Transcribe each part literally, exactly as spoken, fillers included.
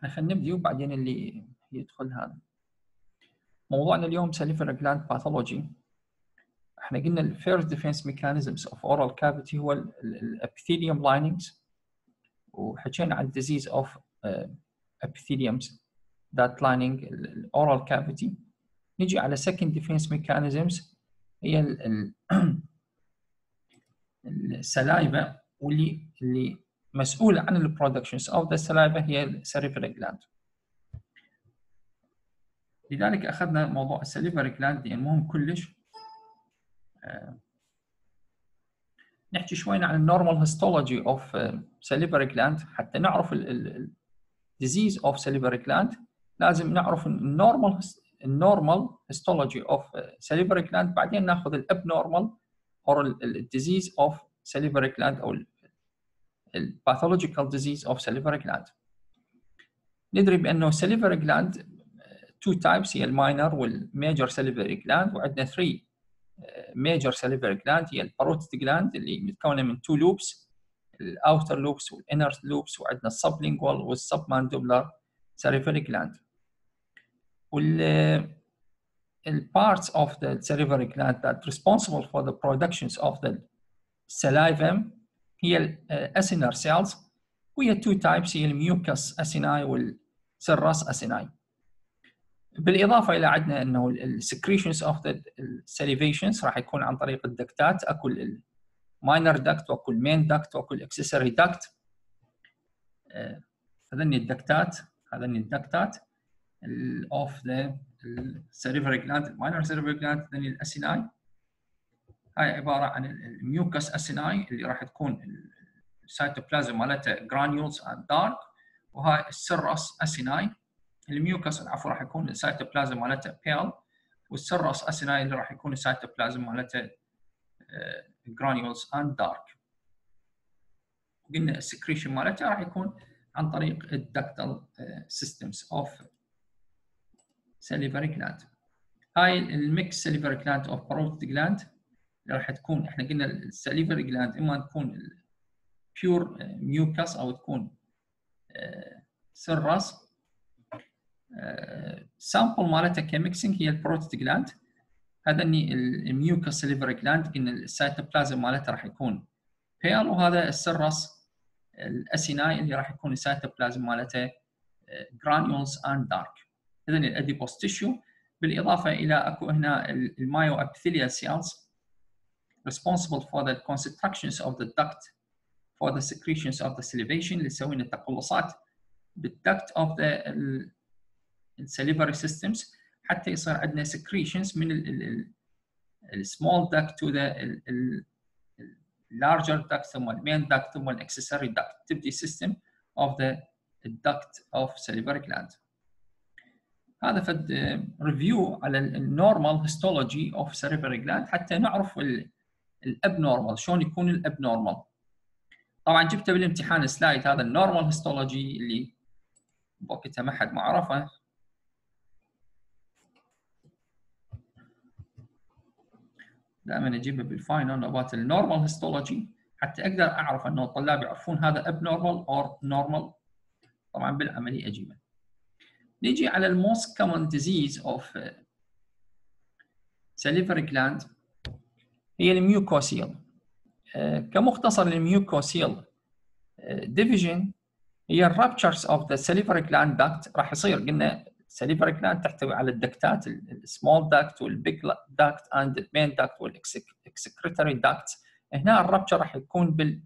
احنا خلينا نبدي وبعدين اللي يدخل هذا. موضوعنا اليوم salivary gland pathology. احنا قلنا ال first defense mechanisms of oral cavity هو ال epithelium linings، وحكينا عن disease of uh, epitheliums that lining ال oral cavity. نجي على second defense mechanisms هي ال السلايفا، واللي اللي مسؤولة عن ال productions of the saliva هي ال salivary gland. لذلك أخذنا موضوع السليفري جلاند لأنه مهم كلش. أه نحكي شوية عن النورمال هيستولوجي أوف سليفري جلاند. حتى نعرف ال disease of salivary gland لازم نعرف النورمال النورمال هيستولوجي أوف salivary gland، بعدين ناخذ الابنورمال أو ال disease of salivary gland أو ال pathological disease of salivary gland. ندري بأنه salivary gland two types هي الماينر والميجر salivary gland، وعندنا three major salivary gland هي الباروتيد gland اللي متكونه من two loops، الاوتر loops والinner loops، وعندنا السبلينجوال والسبمانديبولار salivary gland. وال parts of the salivary gland that responsible for the productions of the saliva هي الاسينر cells، وهي two types هي الميوكس اسيناي والسيرس اسيناي. بالاضافه الى عندنا انه السكريشنز اوف ذا الساليفيشنز راح يكون عن طريق الدكتات، اكو الماينر دكت واكو المين دكت واكو الاكسسوري دكت. هذني الدكتات هذني الدكتات اوف ذا السيريفري جلاند، الماينر سيريفري جلاند، هذني الاسيناي. هاي عباره عن الميوكس اسيناي اللي راح تكون السيتوبلازم مالتها جرانيولز اند دارك، وهاي السيرس اسيناي. الميوكس العفو راح يكون السيتوبلازم مالته بيل، والسيرس اسيناي اللي راح يكون السيتوبلازم مالته جرانيولز اند دارك. قلنا السكريشن مالته راح يكون عن طريق الدكتال سيستمز اوف ساليفري جلاند. هاي الميكس ساليفري جلاند اوف باروتيد جلاند اللي راح تكون، احنا قلنا الساليفري جلاند اما تكون بيور ميوكس او تكون سيرس. سامبل مالتها كميكسينج هي الباروتيد جلاند. هذا الميوكس ساليفري جلاند قلنا السيتوبلازم مالتها راح يكون بيل، وهذا السيرس الاسيناي اللي راح يكون السيتوبلازم مالته جرانيولز اند دارك. اذا الاديبوس تيشو، بالاضافه الى اكو هنا المايو ابيثيليال سيلز responsible for the constructions of the duct for the secretions of the salivation، اللي تسوي لنا التقلصات بالduct of the السليفري سيستمز حتى يصير عندنا secretions من ال small duct to the larger duct ثم المين duct ثم الاكسسوري duct، تبدي system of the duct of salivary gland. هذا فد ريفيو على النورمال هيستولوجي اوف salivary gland حتى نعرف الابنورمال شلون يكون الابنورمال. طبعا جبته بالامتحان سلايد هذا النورمال هيستولوجي اللي بوقتها ما حد ما عرفه. دائما اجيبه بالفاينل نوبات النورمال هيستولوجي حتى اقدر اعرف انه الطلاب يعرفون هذا ابنورمال او نورمال. طبعا بالعملي اجيبه. نيجي على الموست كومن ديزيز اوف ساليفري جلاند هي الميوكوسيل. كمختصر الميوكوسيل ديفيجن هي الرابتشرز اوف ذا ساليفري جلاند داكت. راح يصير قلنا salivary gland تحتوي على الدكتات السمول داكت والبيج داكت اند المين داكت والاكسكريتوري داكت. هنا الرابتشر راح يكون بال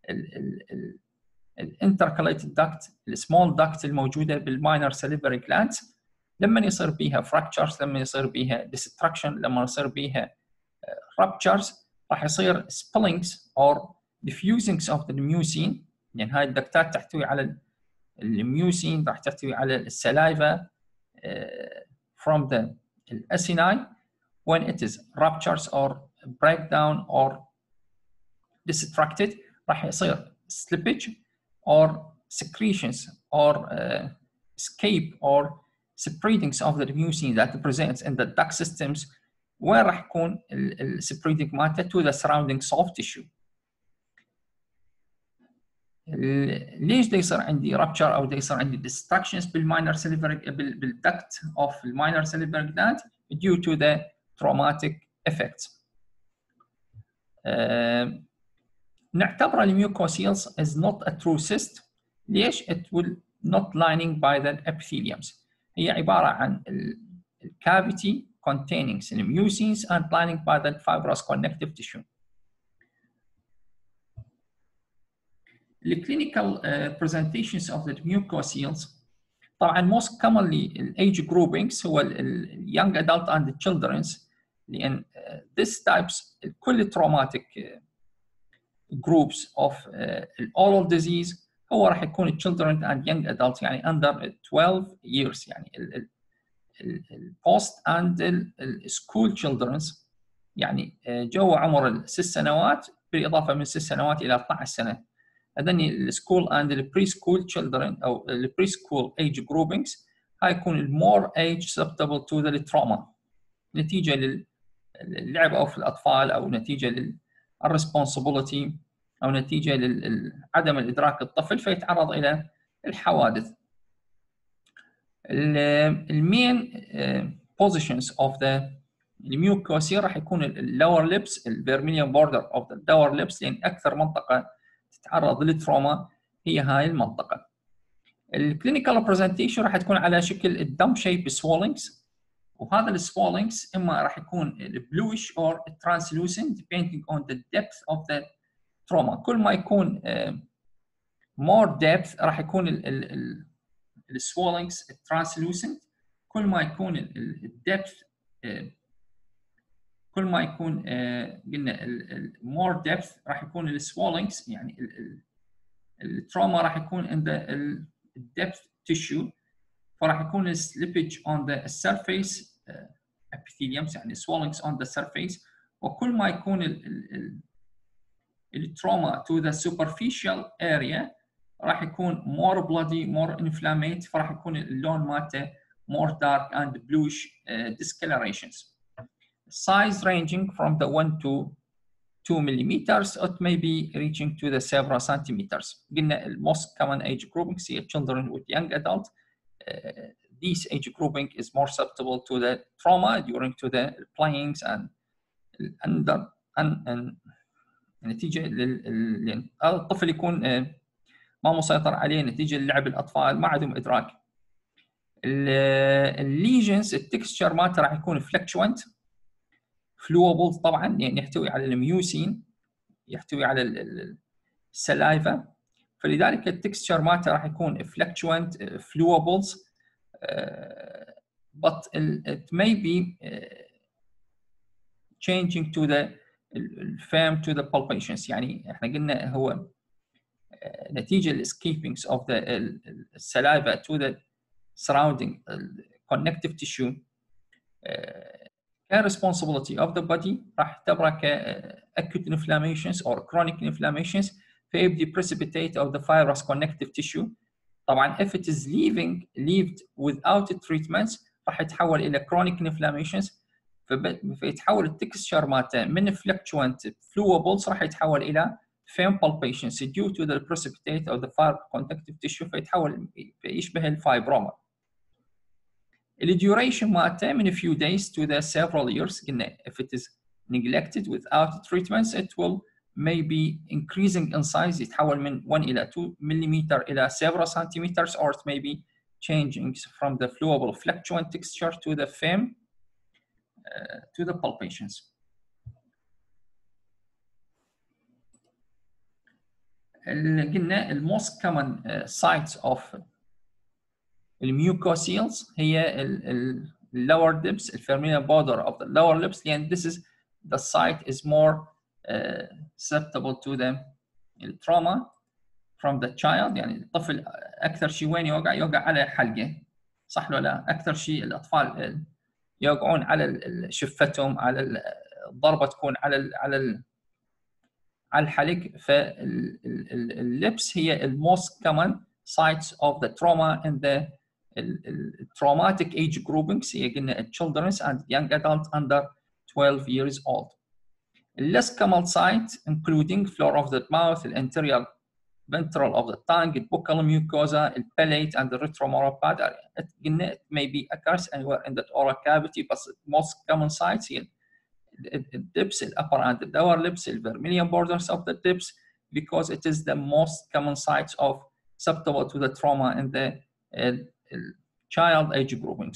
الانتركاليتد داكت السمول داكت الموجوده بالماينر ساليفري جلاند. لما يصير بيها فراكتشرز، لما يصير بيها ديستراكشن، لما يصير بيها رابتشرز راح يصير سبيلينجز اور ديفيوزنجز اوف ذا الميوسين، لان هاي الدكتات تحتوي على الميوسين، راح تحتوي على السلايفا Uh, from the acini. When it is ruptures or breakdown or distracted راح يصير slippage or secretions or uh, escape or spreadings of the mucin that presents in the duct systems، وين راح يكون ال spreading مالته to the surrounding soft tissue. ليش دا يصير عندي rupture او دا يصير عندي destructions بالماينر سيليفري بالduct of الماينر سيليفري gland due to the traumatic effects. uh, نعتبر الميوكوسيلز as not a true cyst. ليش؟ it will not lining by the epitheliums. هي عبارة عن الكافيتي containing the mucins and lining by the fibrous connective tissue. The clinical uh, presentations of the mucoceles طبعا most commonly age groupings هو ال young adult and the children's لأن uh, this types كل traumatic uh, groups of uh, oral disease هو راح يكون children and young adults يعني under twelve years يعني ال ال post and ال school children's يعني جو عمر الست سنوات بالإضافة من ست سنوات إلى اثنعش سنة. هذني السكول and the preschool children أو the preschool age groupings هاي يكون more age susceptible to the trauma نتيجة للعب أو في الأطفال أو نتيجة للresponsibility أو نتيجة لعدم الإدراك الطفل فيتعرض إلى الحوادث. المين positions of the mucosa راح يكون lower lips الفيرميليون border of the lower lips لأن أكثر منطقة تتعرض للتروما هي هاي المنطقة. الكلينيكال برزنتيشن راح تكون على شكل الدم شيب swellings وهذا السوالينجز إما راح يكون bluish or translucent depending on the depth of the trauma. كل ما يكون uh, more depth راح يكون السوالينجز translucent كل ما يكون الدبث uh, كل ما يكون uh, قلنا more depth راح يكون السوالينجز يعني التروما راح يكون in the depth tissue فراح يكون slippage on the surface uh, epithelium يعني swellings on the surface وكل ما يكون التروما to the superficial area راح يكون more bloody more inflamed فراح يكون اللون مالته more dark and bluish uh, discolorations. Size ranging from the one to two millimeters it may be reaching to the several centimeters. قلنا most common age grouping هي children with young adult. Uh, this age grouping is more susceptible to the trauma during to the playings and under and, and نتيجة لل الطفل يكون ما مسيطر عليه نتيجة للعب الأطفال ما عندهم إدراك. الليجنز التكستشر مالته راح يكون فلكشوانت فلوبل طبعا يعني يحتوي على الميوسين يحتوي على السلايفا فلذلك التكستشر مالته راح يكون فلكشوانت فلوبلز uh, but it may be uh, changing to the firm to the palpations يعني احنا قلنا هو uh, نتيجة ال escapings of the uh, saliva to the surrounding uh, connective tissue uh, responsibility of the body راح تعتبره ك acute inflammations or chronic inflammations فيبدي precipitate of the fibrous connective tissue. طبعا if it is leaving left without treatments راح يتحول الى chronic inflammations فيتحول التكستشر مالته من fluctuant fluibles راح يتحول الى firm palpations due to the precipitate of the fibrous connective tissue فيتحول يشبه الفايبروما. الduration مالته من a few days to the several years قلنا if it is neglected without treatments it will maybe increasing in size يتحول من one إلى two millimeter إلى several centimeters or it may be changing from the flowable fluctuant texture to the firm uh, to the palpations. قلنا ال most common uh, sites of الميوكوسيلز هي ال lower lips الفيرمينال border of the lower lips لأن this is the site is more uh, susceptible to the trauma from the child يعني الطفل أكثر شيء وين يوقع يوقع على حلقه صح ولا لا؟ أكثر شيء الأطفال يوقعون على شفتهم على الضربة تكون على على على الحلق فاللبس هي ال most common sites of the trauma in the traumatic age groupings هي قلنا children and young adults under twelve years old. Less common sites including floor of the mouth, the anterior ventral of the tongue, the buccal mucosa, the palate, and the retromolar pad area. It may be occurs anywhere in the oral cavity, but the most common sites here الدبس الupper and the lower lips, the vermilion borders of the tips, because it is the most common sites of susceptible to the trauma in the uh, child age groupings.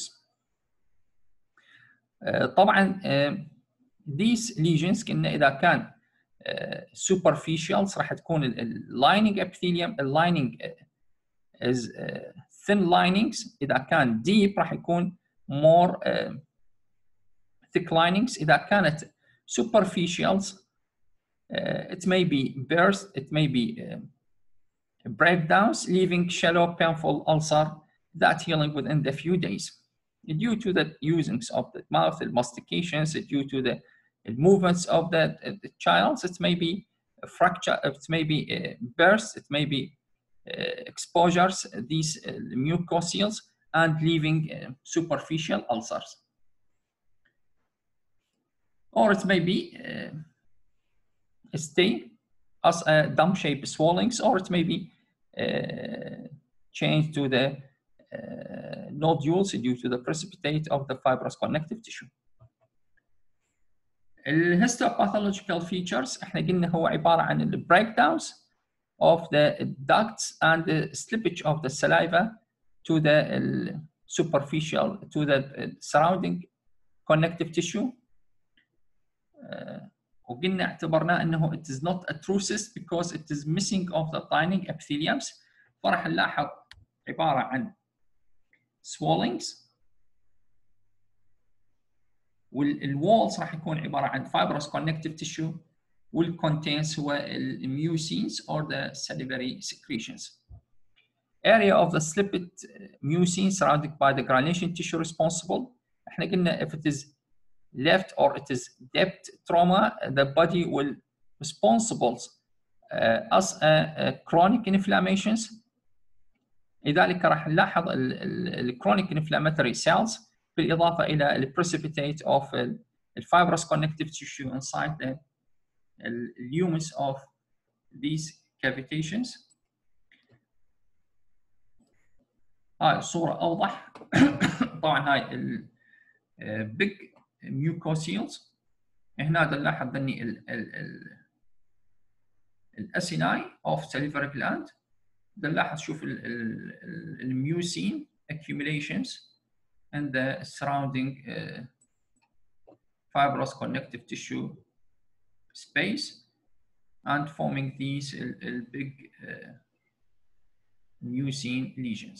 Uh, طبعا uh, these lesions قلنا إذا كان uh, superficials راح تكون ال lining epithelium, ال lining uh, is uh, thin linings. إذا كان deep راح يكون more uh, thick linings. إذا كانت superficials uh, it may be burst, it may be uh, breakdowns, leaving shallow painful ulcer that healing within the few days. Due to the usings of the mouth, the mastications, due to the movements of the, uh, the child, it may be a fracture, it may be a burst, it may be uh, exposures, these uh, mucocils, and leaving uh, superficial ulcers. Or it may be uh, a stain as a dome-shaped swellings, or it may be uh, changed to the uh, nodules due to the precipitate of the fibrous connective tissue. The histopathological features احنا قلنا هو عبارة عن ال breakdowns of the ducts and the slippage of the saliva to the superficial, to the surrounding connective tissue. Uh, وقلنا اعتبرناه انه it is not a true cyst because it is missing of the lining epitheliums. فراح نلاحظ عبارة عن swellings، والwalls راح يكون عبارة عن fibrous connective tissue، والcontents هو mucins or the salivary secretions. Area of the slipped mucin surrounded by the granulation tissue responsible. احنا قلنا if it is left or it is depth trauma, the body will responsible uh, as a, a chronic inflammations. لذلك راح نلاحظ ال chronic inflammatory cells بالإضافة إلى ال precipitate of the fibrous connective tissue inside the lumus of these cavitations. هاي الصورة أوضح. طبعا هاي ال big mucocils. هنا نلاحظ أني ال ال ال الأسيناي of salivary gland. نلاحظ شوف الميوسين accumulations and the surrounding uh, fibrous connective tissue space and forming these uh, uh, big uh, mucin lesions.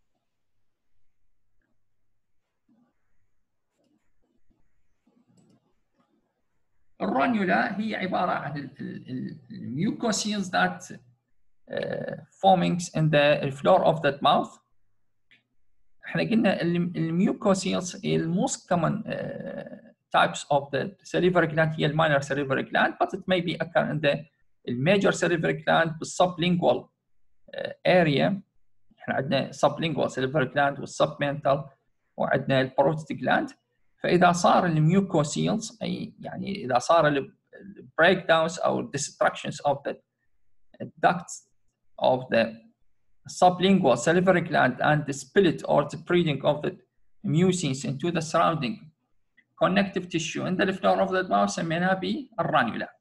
الرانيولا هي عبارة عن الميوكوسيلز that uh, forming in the floor of the mouth. احنا قلنا الميوكوسيلز most common uh, types of the salivary gland هي minor salivary gland, but it may be occur in the major salivary gland بالsublingual uh, area. احنا عندنا sublingual salivary gland والsubmental وعندنا الباروتيد gland. فإذا صار الميوكوسيلز أي يعني إذا صار ال breakdowns أو destructions of the ducts of the sublingual salivary gland and the split or the breeding of the mucins into the surrounding connective tissue in the floor of the mouth سميناها بالرانيولا.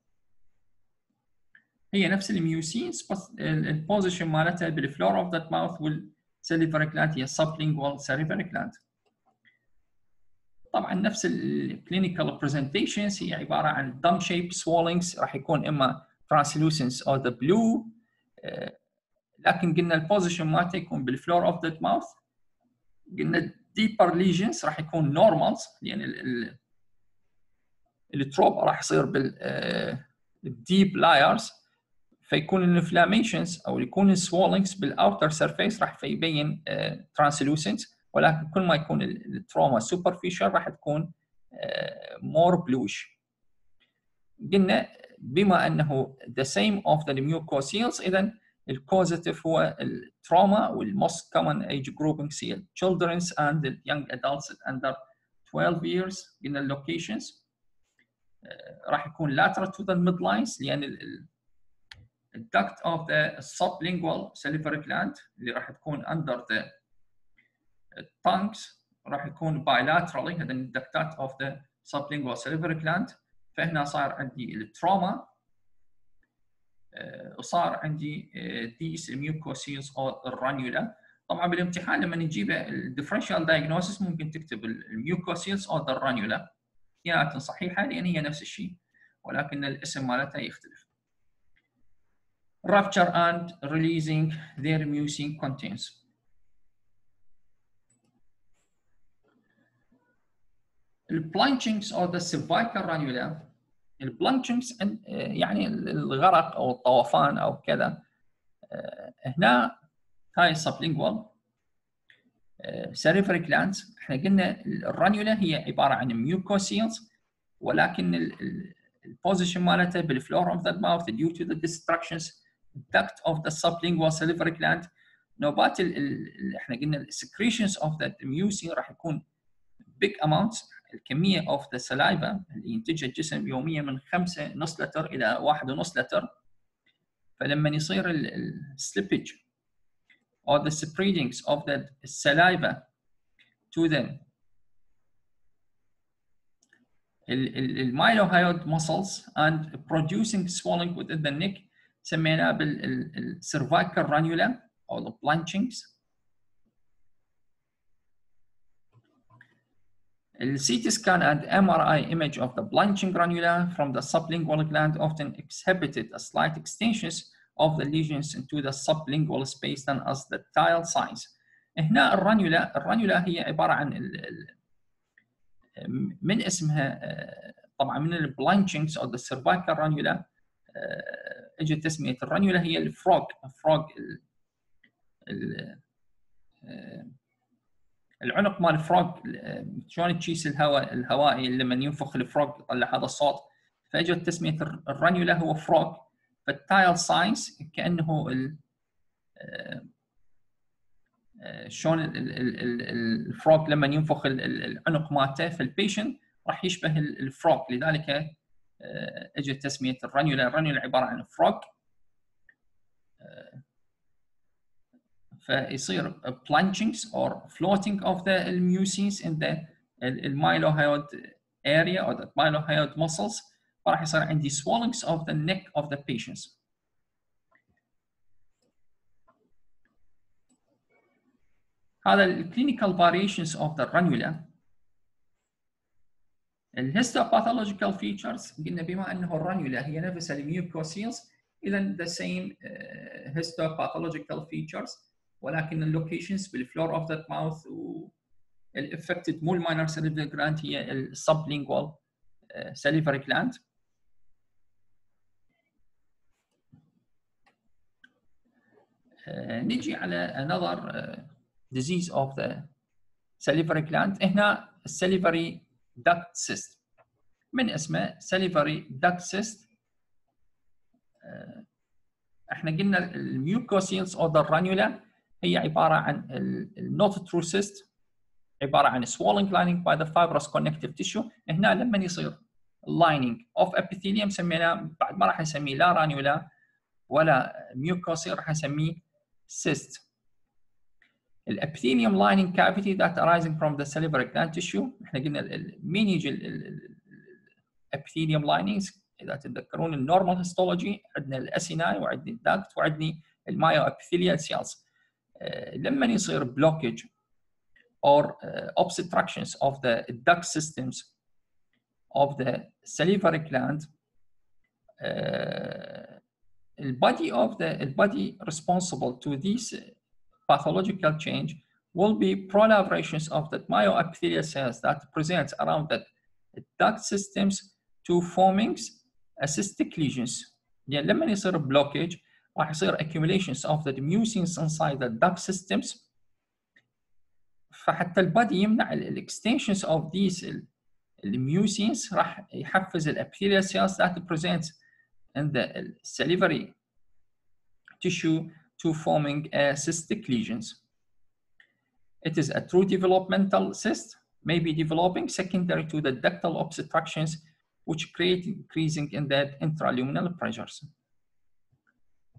هي نفس الميوسينز بس البوزيشن مالتها بالفلور of the mouth والsalivary gland هي sublingual salivary gland. طبعا نفس الكلينيكال برزنتيشنز هي عباره عن dome shaped swellings راح يكون اما translucence or the blue، لكن قلنا البوزيشن مالته يكون بالفلور اوف ذا ماوث. قلنا deeper lesions راح يكون normals يعني التروب راح يصير بال deep layers، فيكون الانفلاميشنز او يكون السوولينجز بالاوتر سيرفيس راح فيبين translucent، ولكن كل ما يكون التروما superficial راح تكون more bluish. قلنا بما انه the same of the mucocils اذا الكوزيتيف هو التروما والmost common age groupings هي children's and the young adults under twelve years. قلنا اللوكيشنز راح يكون lateral to the midlines لان duct of the sublingual salivary gland اللي راح تكون under the tongues راح يكون bilaterally هذا الدكتات of the sublingual salivary gland. فهنا صار عندي التروما وصار عندي these mucocele or الرانيولا. طبعا بالامتحان لما نجيبه الديفرنشال diagnosis ممكن تكتب الميوكوسيلز او الرانيولا اثنيناتهم صحيحه لان هي نفس الشيء ولكن الاسم مالتها يختلف. Rupture and releasing their mucin contents. البلانشنجز او the cervical ranula. البلانشنجز يعني الغرق او الطوفان او كذا. هنا هاي sublingual salivary glands. احنا قلنا الرانيولا هي عباره عن ميوكوسيلز ولكن البوزيشن مالتها بالفلور اوف ذا ماوث due to the destructions duct of the sublingual salivary gland. نوبات ال احنا قلنا السكريشنز اوف ذا mucin راح يكون big amounts. الكميه اوف ذا saliva اللي ينتجها الجسم يوميا من خمسة نص لتر الى واحد ونص لتر. فلما يصير السليبج or the spreadings of the saliva to the mylohyoid muscles and producing swelling within the neck سميناه بال cervical ranula or the blanchings. The C T scan and M R I image of the blanching ranula from the sublingual gland often exhibited a slight extensions of the lesions into the sublingual space known as the tile signs. هنا الرانيولا الرانيولا هي عباره عن ال ال من اسمها طبعا من البلانشنجز او the cervical ranula اجت تسميه الرانيولا هي الفروغ فروغ العنق مال الفروغ شلون تشيس الهواء الهوائي لما ينفخ الفروغ يطلع هذا الصوت فاجت تسميه الرانيولا هو فروغ. فالتايل ساينس كانه ال شلون الفروغ لما ينفخ العنق مالته في البيشنت راح يشبه الفروغ لذلك اجت تسميه الرانيولا. الرانيولا عباره عن فروغ فيصير plungings or floating of the mucins in the mylohyoid area or the mylohyoid muscles. فراح يصير عندي swellings of the neck of the patients. هذا ال clinical variations of the ranula. ال histopathological features قلنا بما انه الرانيولا هي نفسها الميوكوسيلز اذا the same uh, histopathological features ولكن اللوكيشنز بالفلور اوف ذا ماوث والافكتد مو الماينر ساليفري جلاند هي السبلينجوال ساليفري جلاند. نجي على another uh, disease of the salivary gland. هنا salivary duct cyst من اسمه salivary duct cyst. احنا قلنا الميوكوسيلز او the ranula هي عباره عن النوت ترو cyst عباره عن swelling lining by the fibrous connective tissue. هنا لما يصير lining of epithelium سميناه بعد ما راح نسميه لا رانيولا ولا ميوكوسيل راح نسميه cyst. الابيثيليوم lining cavity that arising from the salivary gland tissue. احنا قلنا مين يجي الابيثيليوم linings اذا تتذكرون النورمال هيستولوجي عندنا الاسيناي وعندنا الداكت وعندنا المايو ابيثيليال سيلز. لما يصير blockage or uh, obstructions of the duct systems of the salivary gland, uh, the body of the the body responsible to this pathological change will be proliferations of the myoepithelial cells that present around the duct systems to forming cystic lesions. يعني لما يصير blockage راح يصير accumulations of the mucins inside the duct systems. فحتى البادي يمنع ال extensions of these mucins راح يحفز ال epithelial cells that present in the salivary tissue to forming uh, cystic lesions. It is a true developmental cyst, may be developing secondary to the ductal obstructions which create increasing in the intraluminal pressures.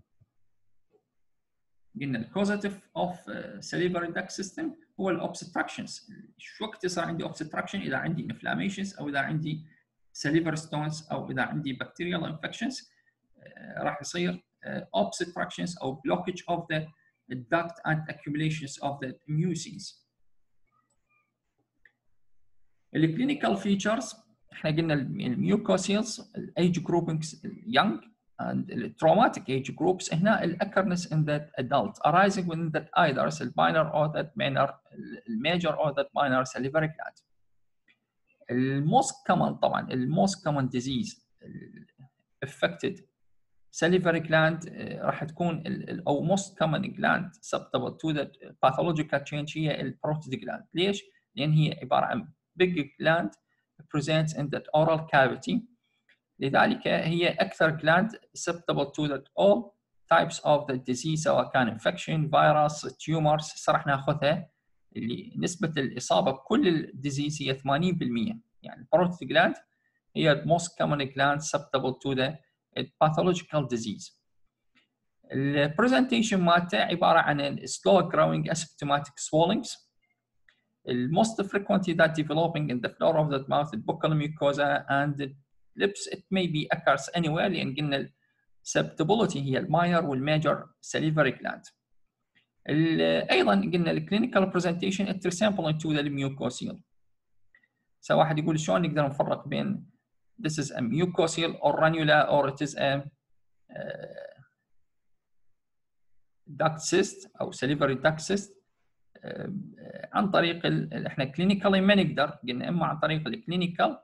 قلنا الكوزاتيف اوف salivary duct system هو الاوبستراكشنز. شو وقت يصير عندي اوبستراكشن؟ اذا عندي انفلاميشنز او اذا عندي salivary stones او اذا عندي bacterial infections راح يصير obstructions او blockage of the duct and accumulations of the mucins. الكلينيكال فيتشرز احنا قلنا الميوكوسيلز الايج جروبينجز young and the traumatic age groups هنا occurrence in that adult arising within that either the minor or that minor major or that minor salivary gland. The most common طبعا the most common disease affected salivary gland راح تكون او most common gland susceptible to the pathological change هي البروستات gland. ليش؟ لان هي عباره عن big gland presents in that oral cavity. لذلك هي اكثر gland susceptible to that all types of the disease سواء كان infection, virus, tumors. راح ناخذها اللي نسبه الاصابه بكل الديزيز هي ثمانين بالمئة. يعني البروستات gland هي the most common gland susceptible to the pathological disease. البرزنتيشن مالته عباره عن slow growing asymptomatic swellings. The most frequently that developing in the floor of the mouth, the buccal mucosa and the lips. It may be occurs anywhere لأن قلنا susceptibility هي الماير والميجر salivary gland. أيضا قلنا الكلينيكال presentation it resembles to the mucocele. سو واحد يقول شلون نقدر نفرق بين this is a mucocele or ranula or it is a uh, duct cyst أو salivary duct cyst. عن طريق ال... احنا كلينيكالي ما نقدر قلنا اما عن طريق الكلينيكال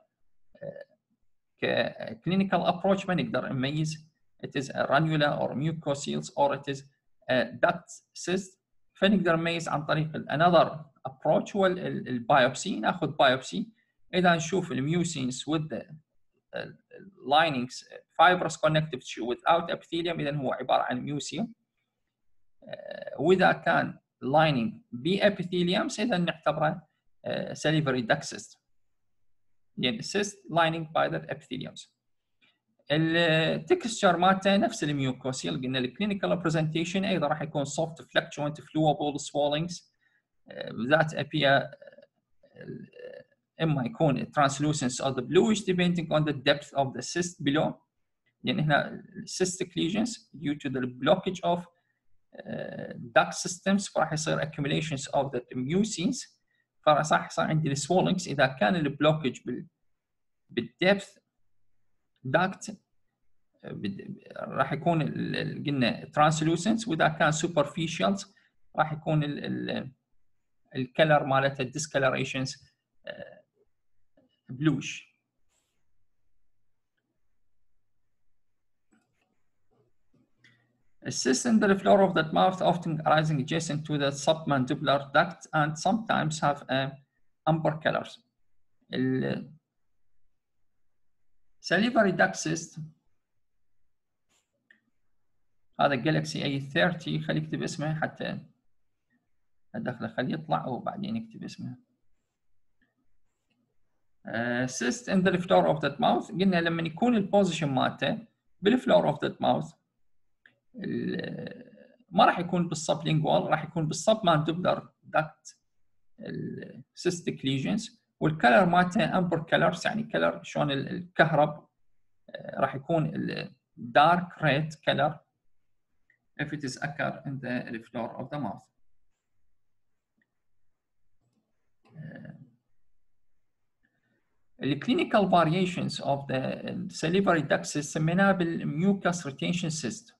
كلينيكال ابروتش ما نقدر نميز it is a ranula or mucoceles or it is a duct cyst. فنقدر نميز عن طريق another approach هو البايوبسي. ناخذ بايوبسي اذا نشوف الميوسينز with the linings fibrous connective tissue without epithelium اذا هو عباره عن ميوسيوم. واذا كان lining بepithelium اذا نعتبره uh, salivary duct cyst. يعني cyst lining by the epitheliums. التكستشر مالته نفس الميوكوسيل. قلنا الكلينيكال برزنتيشن ايضا راح يكون soft fluctuant flowable swellings that appear اما يكون translucence or the bluish depending on the depth of the cyst below. لان هنا cystic lesions due to the blockage of uh, duct systems فراح يصير accumulations of the mucins فراح يصير عندي swellings. اذا كان البلوكج بال بالدبث duct راح يكون قلنا translucence واذا كان superficial راح يكون الكلر مالته discolorations bluish. A cyst in the floor of the mouth often arising adjacent to the submandibular duct and sometimes have a amber colors. The salivary duct cyst هذا جالكسي اي ثلاثين. خليه يكتب اسمه حتى ادخله خليه يطلع وبعدين يكتب اسمه. uh, cyst in the floor of the mouth قلنا لما يكون البوزيشن مالته بالفلور اوف ذا ماوث ما راح يكون بالسبلينجوال راح يكون بالسبماندبلر داكت السيستيك ليجنز. والكلر مالته امبر كلرز يعني كلر شلون الكهرب راح يكون الدارك ريد كلر if it is occur in the floor of the mouth. The clinical variations of the salivary duct cyst سميناها بالmucus retention cyst.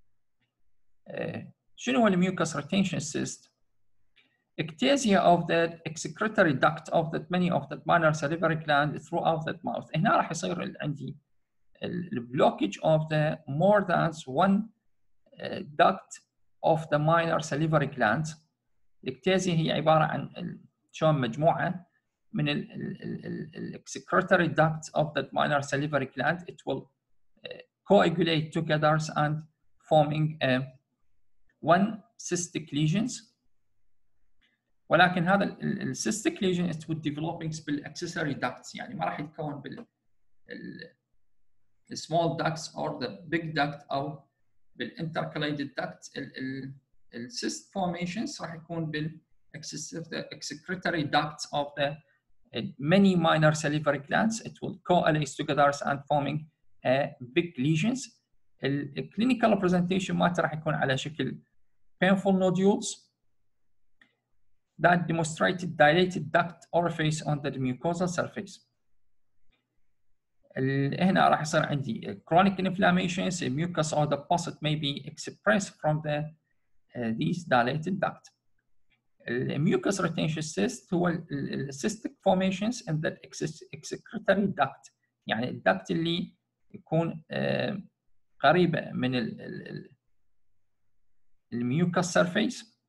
شنو هو الميوكس retention cyst؟ ectasia of the excretory duct of the many of the minor salivary gland throughout the mouth. هنا راح يصير عندي blockage of the more than one duct of the minor salivary glands. الاكتازيا هي عباره عن شلون مجموعه من ال excretory ducts of the minor salivary gland. It will coagulate together and forming a one cystic lesions. ولكن هذا ال cystic lesion it would developing بالاccessory ducts يعني ما راح يتكون بال small ducts or the big duct او بالintercalated ducts. ال السيست فورميشنز راح يكون بال excretory ducts of the many minor salivary glands. It will coalesce together and forming a big lesions. الكلينيكال presentation مالته راح يكون على شكل painful nodules that demonstrated dilated duct orifice on the mucosal surface. هنا راح يصير عندي chronic inflammations, mucus or deposit may be expressed from the uh, these dilated duct. الميوكس retention cyst هو الcystic formations in the excretory duct، يعني الدكت اللي يكون uh, قريبة من الميوكس سيرفيس.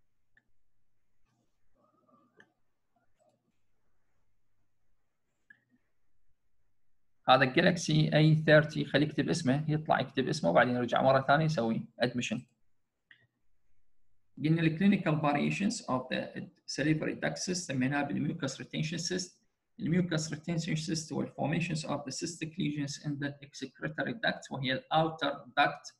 هذا جالكسي اي ثلاثين، خليه يكتب اسمه، يطلع يكتب اسمه وبعدين يرجع مرة ثانية يسوي admission. قلنا الكلينيكال variations of the salivary duct cyst سميناها بالميوكس retention cyst. الميوكس retention cyst هو formations of the cystic lesions in the excretory duct، وهي ال outer duct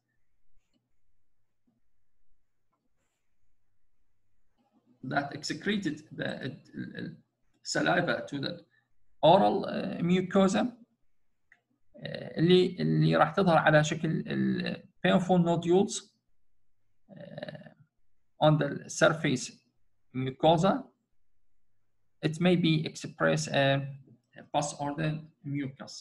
that excreted the saliva to the oral mucosa اللي اللي راح تظهر على شكل painful nodules on the surface mucosa. It may be expressed as a pus or the mucus.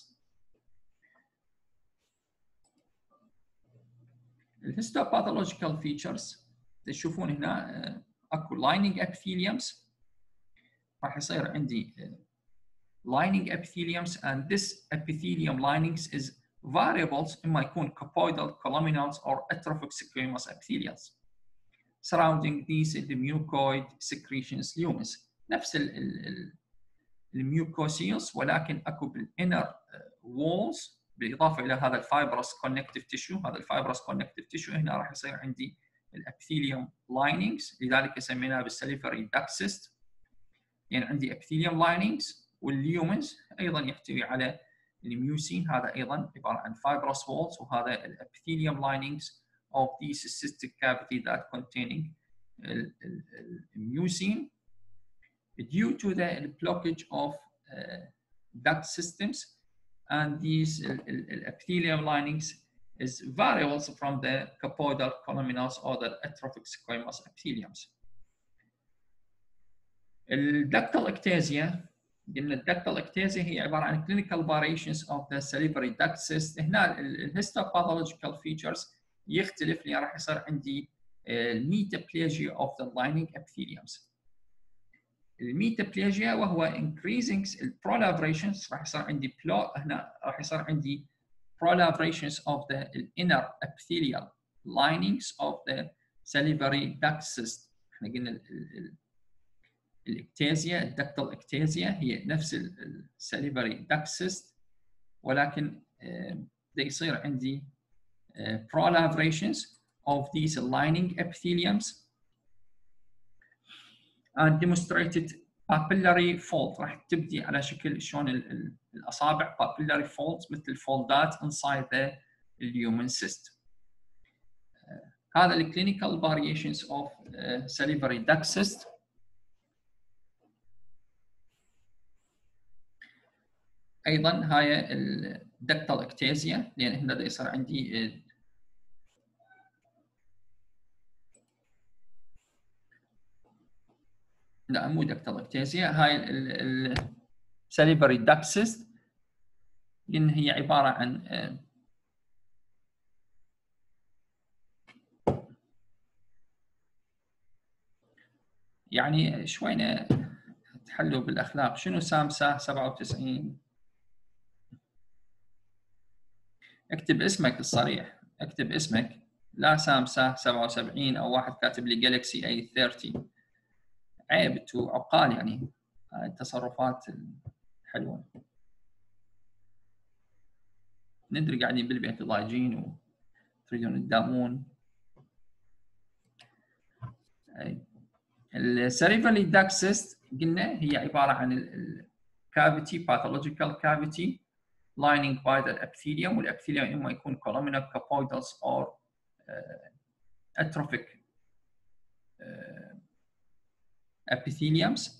The histopathological features تشوفون هنا اكو lining epitheliums، راح يصير عندي lining epitheliums and this epithelium linings is variables إما يكون cupoidal, columnals or atrophic squamous epithelials surrounding these the mucoid secretions lumis. نفس الميوكوسيلز ولكن اكو بالinner walls بالاضافه الى هذا الفايبرس كونكتيف تيشو. هذا الفايبرس كونكتيف تيشو هنا راح يصير عندي الابيثيليوم لايننجز، لذلك سميناها بالسليفري داكت سيست. يعني عندي ابيثيليوم لايننجز والليومنز ايضا يحتوي على الميوسين، هذا ايضا عباره عن fibrous walls، وهذا الابيثيليوم لايننجز of these cystic cavity that containing mucin due to the blockage of uh, duct systems, and these epithelium linings is variables from the cupoidal columnals or the atrophic squamous epitheliums. الductal ectasia، قلنا الductal ectasia هي عبارة عن clinical variations of the salivary duct cyst. هنا الhistopathological features يختلف، لأن راح يصير عندي metaplasia of the lining epitheliums. الميتابليجيا وهو increasing proliferations، راح يصير عندي بلو هنا راح يصير عندي proliferations of the inner epithelial linings of the salivary duct cyst. احنا قلنا الاكتازيا الدكتال اكتازيا هي نفس الساليفري duct cyst، ولكن ده يصير عندي proliferations of these lining epitheliums and demonstrated papillary fold. راح تبدي على شكل شلون الاصابع papillary folds مثل الفولدات inside the lumen cyst. uh, هذا الكلينيكال variations of uh, salivary duct cyst. ايضا هاي الدكتال اكتازيا، لان هنا دا يصير عندي uh, لا مو دكتال اكتازيا، هاي الساليفري داكت سيست، لان هي عباره عن يعني شوينا تحلوا بالاخلاق. شنو سامسا سبعة وتسعين؟ اكتب اسمك الصريح، اكتب اسمك، لا سامسا سبعة وسبعين او واحد كاتب لي جالكسي اي ثلاثين. عيب، انتوا عقال يعني. هاي التصرفات الحلوه. ندري قاعدين بالبيت ضايجين وتريدون تداومون. السيريبرال داكت سيست قلنا هي عباره عن الكافيتي باثولوجيكال كافيتي lining by the epithelium، والابيثيليوم اما يكون columnar cupoidals or uh, atrophic ابيثيليومز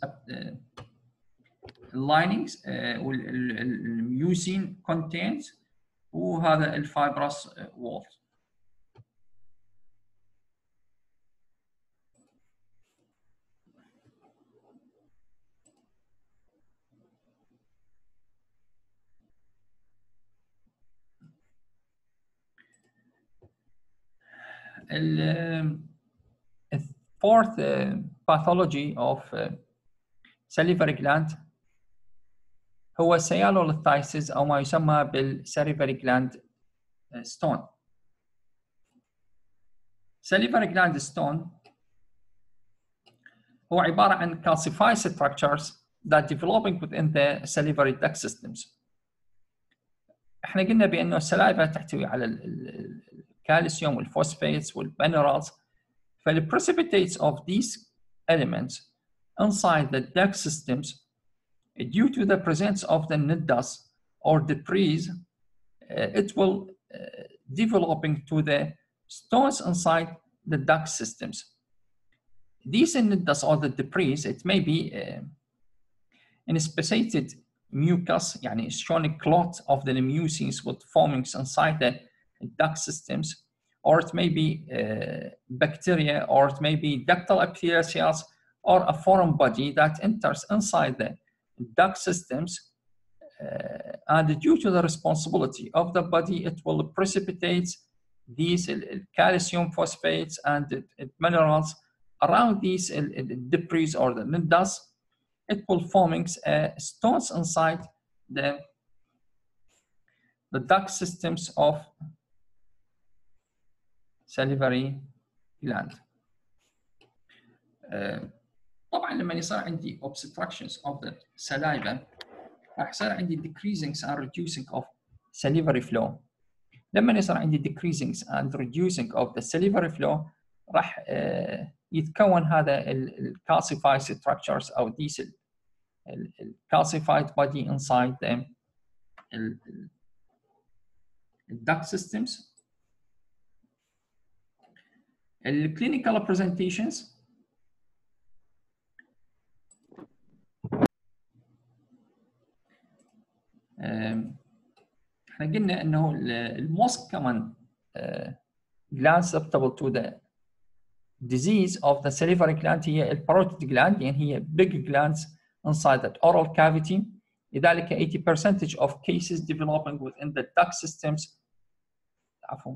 اللايننجز والميوسين كونتينز وهذا الفايبرس وول. The fourth uh, pathology of uh, salivary gland هو سيالوليثايسيس أو ما يسمى بالsalivary gland stone. salivary gland stone هو عبارة عن calcified structures that developing within the salivary duct systems. احنا قلنا بأنه السلايفا تحتوي على الكالسيوم والفوسفاتس والمينرالز، فالprecipitates of these elements inside the duct systems due to the presence of the nidus or debris, uh, it will uh, developing to the stones inside the duct systems. These nidus or the debris, it may be uh, inspissated mucus, يعني shown a clot of the mucins with formings inside the duct systems, or it may be uh, bacteria, or it may be ductal epithelial cells, or a foreign body that enters inside the duct systems, uh, and due to the responsibility of the body, it will precipitate these uh, calcium phosphates and uh, minerals around these uh, debris or the nidus. It will forming uh, stones inside the, the duct systems of salivary gland. Uh, طبعا لما يصير عندي obstructions of the saliva راح يصير عندي decreasing and reducing of salivary flow. لما يصير عندي decreasing and reducing of the salivary flow راح uh, يتكون هذا ال calcified structures أو these ال calcified body inside the ال duct systems. ال clinical presentations احنا قلنا انه ال most common uh, gland susceptible to the disease of the salivary gland هي ال parotid gland، يعني هي big glands inside the oral cavity. لذلك eighty percent of cases developing within the duct systems عفوا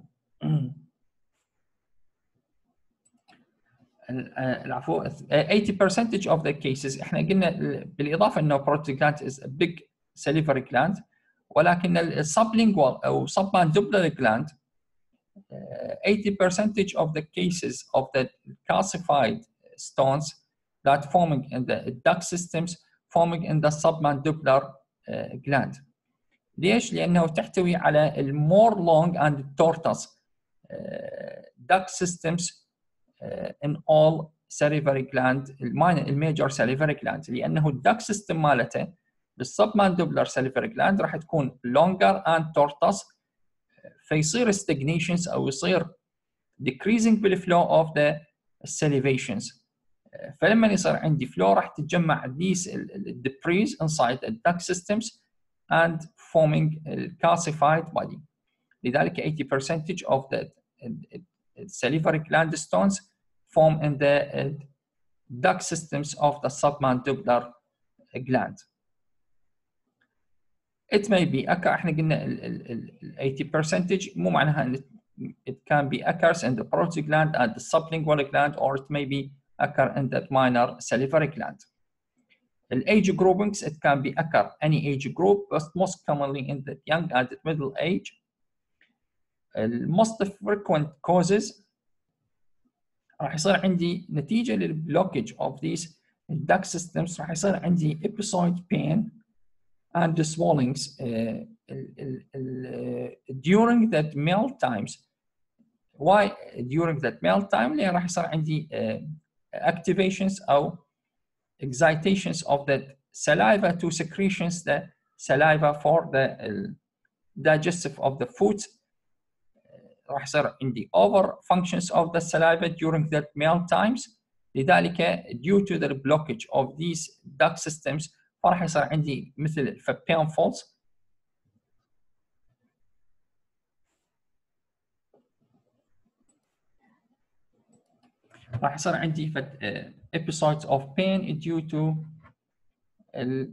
العفو eighty percent of the cases احنا قلنا بالاضافه انه parotid gland is a big salivary gland، ولكن السبلينجوال او submandibular gland eighty percent of the cases of the calcified stones that forming in the duct systems forming in the submandibular uh, gland. ليش؟ لأنه تحتوي على more long and tortuous uh, duct systems uh, in all salivary gland الميجر salivary gland، لأنه الduct system مالته بالsubmandibular salivary gland راح تكون longer and tortuous، فيصير stagnations أو يصير decreasing بالflow of the salivations. فلما يصير عندي flow راح تتجمع these debris inside the duct systems and forming calcified body. لذلك eighty percent of the salivary gland stones form in the duct systems of the submandibular gland. It may be occur احنا قلنا eighty percent مو معناها ان it can be occurs in the parotid gland and the sublingual gland, or it may be occur in the minor salivary gland. The age groupings, it can be occur any age group, but most commonly in the young and middle age. The most frequent causes راح يصير عندي نتيجة للبلوكج of these duct systems راح يصير عندي episode pain and the swellings uh, uh, uh, during that meal times. Why during that meal time؟ لأن راح يصير عندي uh, activations أو excitations of the saliva to secretions the saliva for the uh, digestive of the food. راح يصير عندي over functions of the saliva during that meal times. لذلك due to the blockage of these duct systems فراح يصير عندي مثل pain faults راح يصير عندي فد episodes of pain due to ال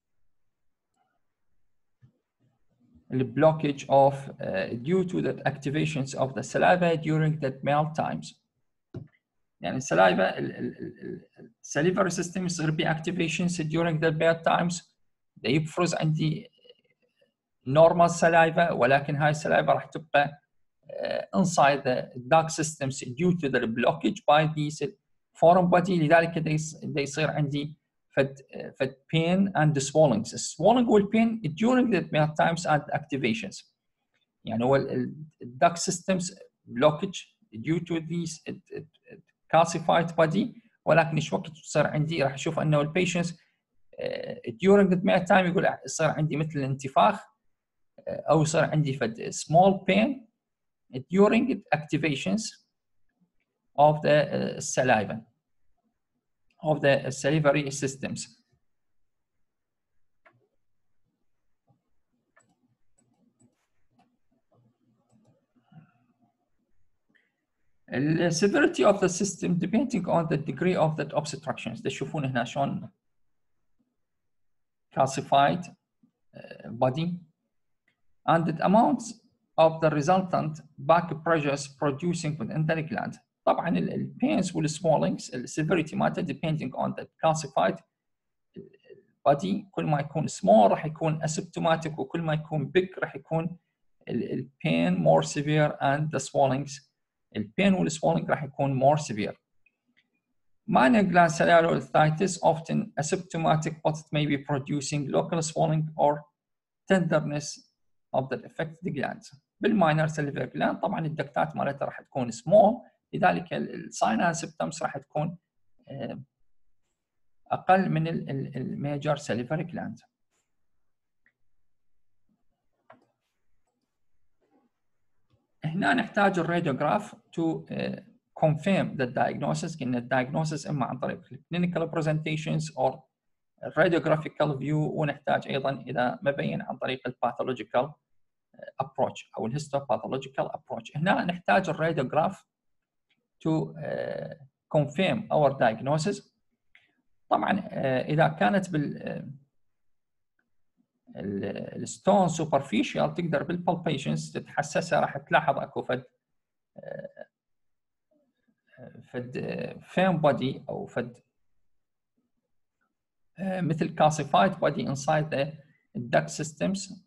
blockage of uh, due to the activations of the saliva during the meal times. يعني السلايفا السليفري سيستم يصير بي activations during the meal times يفرز عندي normal saliva ولكن هاي السلايفا راح تبقى uh, inside the duct systems due to the blockage by these foreign body لذلك ده يصير عندي فد فد pain and swellings. Swelling والpain during the meal times and activations. يعني هو ال duct systems blockage due to these calcified body ولكن ايش وقت تصير عندي راح اشوف انه البيشنتس during the meal time يقول يصير عندي مثل انتفاخ او يصير عندي فد small pain during activations of the uh, saliva of the salivary systems. The severity of the system depending on the degree of the obstructions. تشوفون هنا شلون calcified uh, body and the amount of the resultant back pressures producing within the gland. طبعا ال pains وال swellings ال severity مالته depending on the calcified body. كل ما يكون small راح يكون asymptomatic وكل ما يكون big راح يكون ال pain more severe and the swellings ال pain وال swelling راح يكون more severe. Minor gland celluloiditis often asymptomatic but it may be producing local swelling or tenderness of the affected glands. بالminor salivary gland طبعا الدكتات مالتها راح تكون small لذلك الساين اند سيمبتومز راح تكون اقل من الميجر salivary gland. هنا نحتاج الراديوغراف to uh, confirm the diagnosis. قلنا الدايجنوسيس اما عن طريق clinical presentations or radiographical view ونحتاج ايضا اذا مبين عن طريق الباثولوجيكال approach او الهيستوباثولوجيكال approach. هنا نحتاج الراديوغراف to uh, confirm our diagnosis. طبعا uh, اذا كانت بال الستون سوبرفيشال تقدر بالبالبيشنز تتحسسها راح تلاحظ اكو فد فد فين بودي او فد مثل كالسيفايد بودي انسايد ذا duct systems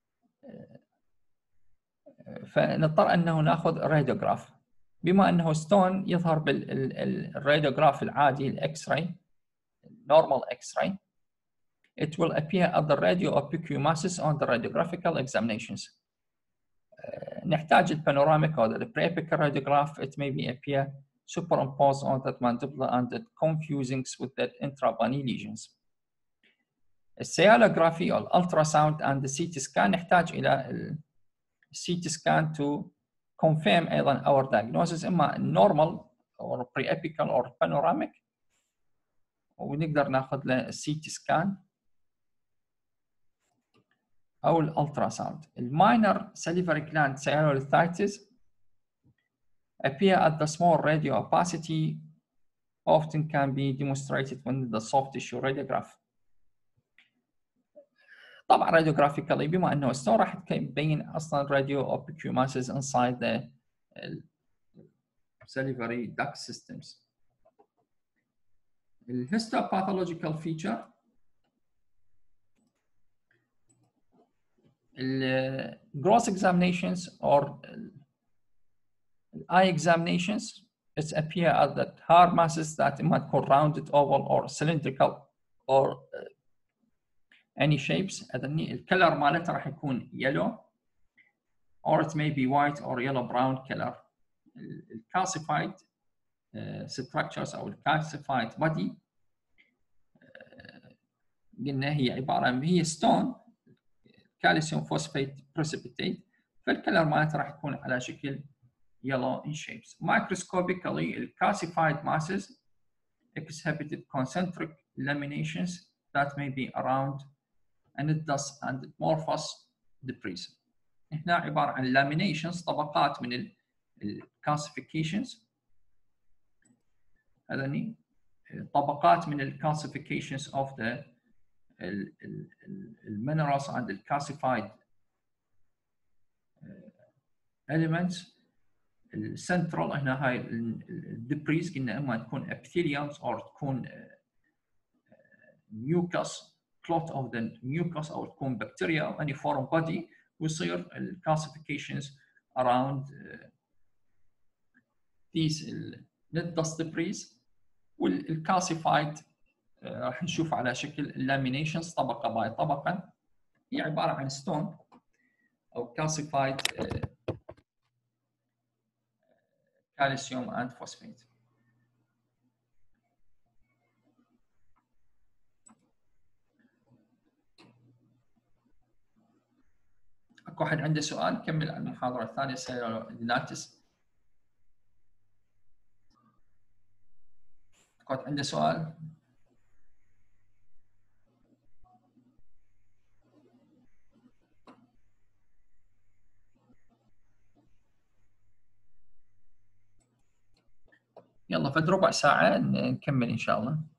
فنضطر انه ناخذ راديوغراف. بما انه ستون يظهر بالراديوغراف العادي الاكس راي normal X-ray it will appear at the radio or P Q masses on the radiographical examinations. Uh, نحتاج البانوراميك or the pre-apical radiograph. It may be appear superimposed on that mandibular and it confusing with the intrabony lesions. السيالوغرافي or ultrasound and the C T scan نحتاج إلى ال C T scan to confirm أيضا our diagnosis إما normal or pre-apical or panoramic ونقدر ناخذ له C T scan أو الألتراساوند. الماينر salivary gland celluloiditis appear at the small radio opacity often can be demonstrated with the soft tissue radiograph. طبعا radiographically بما أنه ستون راح تبين أصلا radio or P Q masses inside the salivary duct systems. The histopathological feature the gross examinations or eye examinations it's appear at the hard masses that might be rounded, oval or cylindrical or uh, any shapes. the color مالته راح يكون yellow or it may be white or yellow brown color. calcified uh, structures او calcified body uh, قلنا هي عباره عن هي stone كالسيوم فوسفات precipitate فالكلر مالته راح يكون على شكل yellow in shapes. Microscopically, calcified masses exhibited concentric laminations that may be around anhydrous and amorphous debris. هنا عبارة عن laminations، طبقات من ال calcifications. هذني طبقات من ال calcifications of the minerals and the calcified elements. السنترال هنا هاي الدبريز قلنا اما تكون epitheliums او تكون mucus clot of the mucus او تكون bacteria او any foreign body، ويصير calcifications around these dust debris. والcalcified راح نشوف على شكل laminations طبقه باي طبقه، هي عباره عن stone او calcified calcium and phosphate. اكو احد عنده سؤال؟ كمل عن المحاضره الثانيه سيروليناتس. اكو احد عنده سؤال؟ يلا فد ربع ساعه نكمل ان شاء الله.